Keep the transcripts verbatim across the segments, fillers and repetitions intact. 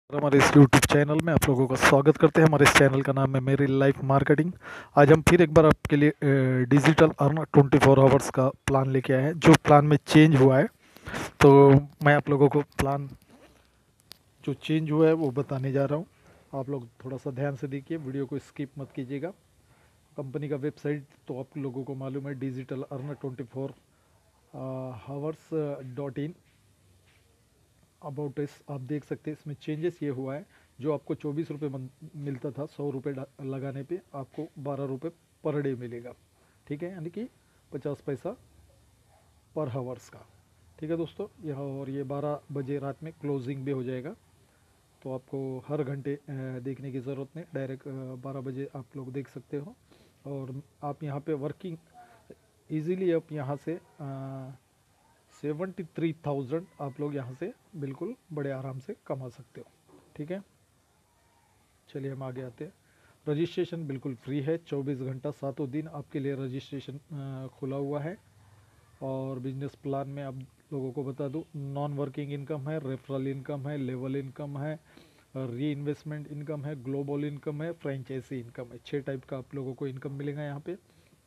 हमारे इस YouTube channel में आप लोगों का स्वागत करते हैं। हमारे इस चैनल का नाम है मेरी लाइफ मार्केटिंग। आज हम फिर एक बार आपके लिए digital earn twenty four hours का प्लान लेके आए हैं, जो प्लान में चेंज हुआ है। तो मैं आप लोगों को प्लान जो चेंज हुआ है वो बताने जा रहा हूँ। आप लोग थोड़ा सा ध्यान से देखिए, वीडियो को स्किप मत कीजिएगा। कंपनी का वेबसाइट तो आप लोगों को मालूम है, digital earn twenty four hours dot in. About इस आप देख सकते हैं, इसमें चेंजेस ये हुआ है। जो आपको चौबीस रुपये मिलता था सौ रुपये लगाने पे, आपको बारह रुपये पर डे मिलेगा। ठीक है, यानी कि पचास पैसा पर हावर्स का। ठीक है दोस्तों, यह और ये बारह बजे रात में क्लोजिंग भी हो जाएगा। तो आपको हर घंटे देखने की ज़रूरत नहीं, डायरेक्ट बारह बजे आप लोग देख सकते हो। और आप यहाँ पे वर्किंग इजीली आप यहाँ से सेवेंटी थ्री थाउजेंड आप लोग यहाँ से बिल्कुल बड़े आराम से कमा सकते हो। ठीक है, चलिए हम आगे आते हैं। रजिस्ट्रेशन बिल्कुल फ्री है, चौबीस घंटा सातों दिन आपके लिए रजिस्ट्रेशन खुला हुआ है। और बिजनेस प्लान में आप लोगों को बता दूं, नॉन वर्किंग इनकम है, रेफरल इनकम है, लेवल इनकम है, री इन्वेस्टमेंट इनकम है, ग्लोबल इनकम है, फ्रेंचाइजी इनकम है। छः टाइप का आप लोगों को इनकम मिलेगा यहाँ पे।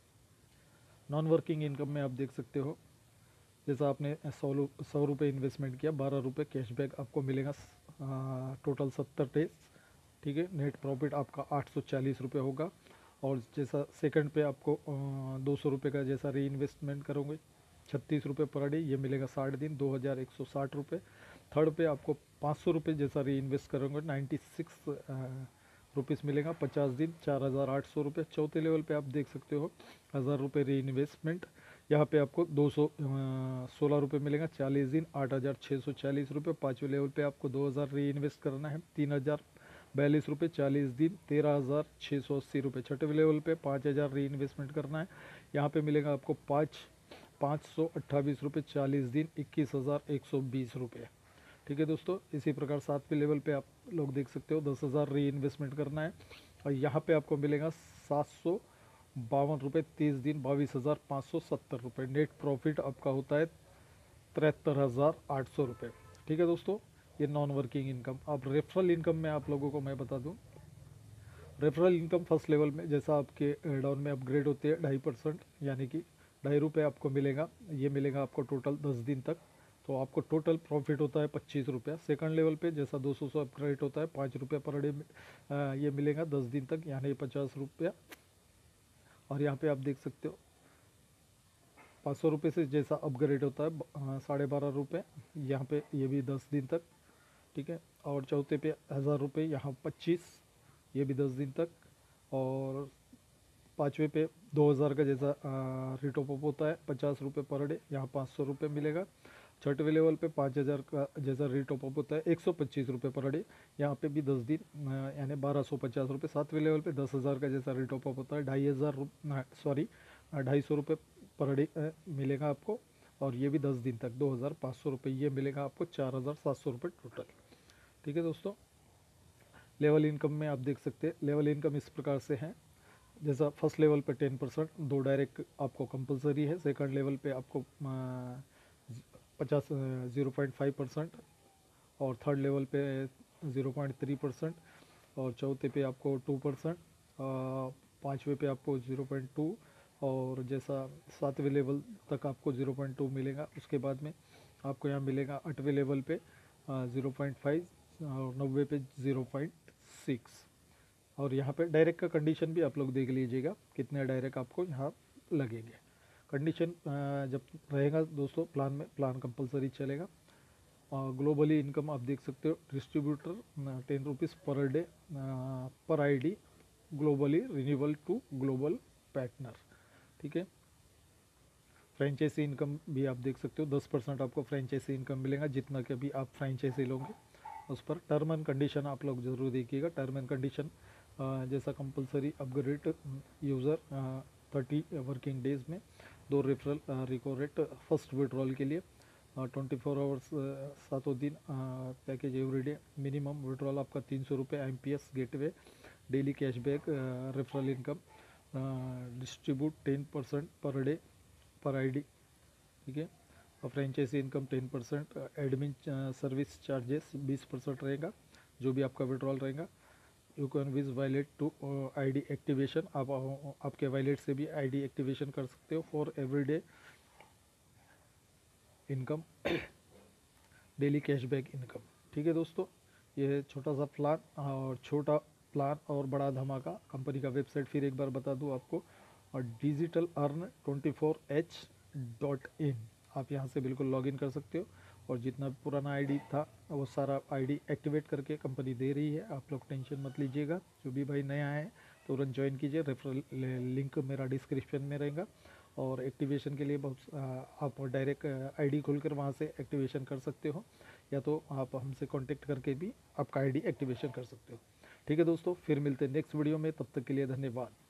नॉन वर्किंग इनकम में आप देख सकते हो, जैसा आपने सौ सौ रुपये इन्वेस्टमेंट किया, बारह रुपये कैशबैक आपको मिलेगा, टोटल सत्तर डेज। ठीक है, नेट प्रॉफिट आपका आठ सौ चालीस रुपये होगा। और जैसा सेकंड पे आपको दो सौ रुपये का जैसा री इन्वेस्टमेंट करोगे, छत्तीस रुपये पर डे, ये मिलेगा साठ दिन, दो हज़ार एक सौ साठ रुपये। थर्ड पे आपको पाँच सौ रुपये जैसा री इन्वेस्ट करोगे, नाइन्टी सिक्स रुपीज़ मिलेगा, पचास दिन, चार हज़ार आठ सौ रुपये। चौथे लेवल पे आप देख सकते हो, हज़ार रुपये री इन्वेस्टमेंट, यहाँ पे आपको दो सौ सोलह रुपये मिलेगा, चालीस दिन, आठ हज़ार छः सौ चालीस रुपये। पाँचवें लेवल पे आपको दो हज़ार री इन्वेस्ट करना है, तीन हज़ार बयालीस रुपये, चालीस दिन, तेरह हज़ार छः सौ अस्सी रुपये। छठे लेवल पे पाँच हज़ार री इन्वेस्टमेंट करना है, यहाँ पे मिलेगा आपको पाँच पाँच सौ अट्ठाईस रुपये, चालीस दिन, इक्कीस हज़ार एक सौ बीस रुपये। ठीक है दोस्तों, इसी प्रकार सातवें लेवल पे आप लोग देख सकते हो, दस हज़ार री इन्वेस्टमेंट करना है, और यहाँ पे आपको मिलेगा सात सौ बावन रुपये, तीस दिन, बाईस हज़ार पाँच सौ सत्तर रुपये। नेट प्रॉफिट आपका होता है तिहत्तर हज़ार आठ सौ रुपये। ठीक है दोस्तों, ये नॉन वर्किंग इनकम। अब रेफरल इनकम में आप लोगों को मैं बता दूं, रेफरल इनकम फर्स्ट लेवल में जैसा आपके डाउन में अपग्रेड होते हैं ढाई परसेंट, यानी कि ढाई रुपये आपको मिलेगा। ये मिलेगा आपको टोटल दस दिन तक, तो आपको टोटल प्रॉफिट होता है पच्चीस रुपया। सेकंड लेवल पे जैसा दो सौ से अपग्रेड होता है, पाँच रुपये पर डे ये मिलेगा दस दिन तक, यानी पचास रुपया। और यहाँ पे आप देख सकते हो, पाँच सौ रुपये से जैसा अपग्रेड होता है साढ़े बारह रुपये, यहाँ पे ये भी दस दिन तक। ठीक है, और चौथे पे हज़ार रुपये, यहाँ पच्चीस, ये भी दस दिन तक। और पाँचवें पे दो हज़ार का जैसा रिटॉप अप होता है, पचास रुपये पर डे, यहाँ पाँच सौ रुपये मिलेगा। छठवें लेवल पे पाँच हज़ार का जैसा रिटॉप अप होता है, एक सौ पच्चीस रुपये पर डे, यहाँ पे भी दस दिन, यानी बारह सौ पचास रुपये। सातवें लेवल पे दस हज़ार का जैसा रिटॉप अप होता है, ढाई हज़ार सॉरी ढाई सौ रुपये पर डे मिलेगा आपको, और ये भी दस दिन तक, दो हज़ार पाँच सौ रुपये, ये मिलेगा आपको चार हज़ार सात सौ रुपये टोटल। ठीक है दोस्तों, लेवल इनकम में आप देख सकते हैं, लेवल इनकम इस प्रकार से है। जैसा फर्स्ट लेवल पे टेन परसेंट, दो डायरेक्ट आपको कंपलसरी है। सेकंड लेवल पे आपको पचास ज़ीरो पॉइंट फाइव परसेंट, और थर्ड लेवल पे ज़ीरो पॉइंट थ्री परसेंट, और चौथे पे आपको टू परसेंट, पाँचवें पे आपको ज़ीरो पॉइंट टू, और जैसा सातवें लेवल तक आपको ज़ीरो पॉइंट टू मिलेगा। उसके बाद में आपको यहाँ मिलेगा आठवें लेवल पे ज़ीरो पॉइंट फाइव, और नब्बे पे ज़ीरो पॉइंट सिक्स। और यहाँ पे डायरेक्ट का कंडीशन भी आप लोग देख लीजिएगा, कितने डायरेक्ट आपको यहाँ लगेंगे। कंडीशन जब रहेगा दोस्तों प्लान में, प्लान कंपलसरी चलेगा। ग्लोबली इनकम आप देख सकते हो, distributor ten rupees per day per ID, globally renewable to global partner. ठीक है, फ्रेंचाइजी इनकम भी आप देख सकते हो, दस परसेंट आपको फ्रेंचाइजी इनकम मिलेगा, जितना कि अभी आप फ्रेंचाइजी लोगे उस पर। टर्म एंड कंडीशन आप लोग जरूर देखिएगा। टर्म एंड कंडीशन जैसा compulsory upgrade user thirty working days में दो रेफरल रिको रेट फर्स्ट विड्रॉल के लिए, ट्वेंटी फोर आवर्स सातों दिन पैकेज एवरीडे। मिनिमम विड्रॉल आपका तीन सौ रुपये, M P S gateway, daily cashback, referral income, distribute ten percent per day per ID. ठीक है, और franchisee income ten percent, admin service charges बीस परसेंट रहेगा, जो भी आपका विड्रॉल रहेगा। You can use wallet to ID activation, आप आपके वैलेट से भी आईडी एक्टिवेशन कर सकते हो for everyday income, daily cashback income. ठीक है दोस्तों, ये है छोटा सा प्लान, और छोटा प्लान और बड़ा धमाका। कंपनी का वेबसाइट फिर एक बार बता दूं आपको, और digital earn twenty four H dot in, आप यहाँ से बिल्कुल लॉगिन कर सकते हो। और जितना पुराना आईडी था वो सारा आईडी एक्टिवेट करके कंपनी दे रही है, आप लोग टेंशन मत लीजिएगा। जो भी भाई नया है तुरंत ज्वाइन कीजिए, रेफरल लिंक मेरा डिस्क्रिप्शन में रहेगा। और एक्टिवेशन के लिए बहुत आप डायरेक्ट आईडी खोलकर वहाँ से एक्टिवेशन कर सकते हो, या तो आप हमसे कांटेक्ट करके भी आपका आईडी एक्टिवेशन कर सकते हो। ठीक है दोस्तों, फिर मिलते हैं नेक्स्ट वीडियो में, तब तक के लिए धन्यवाद।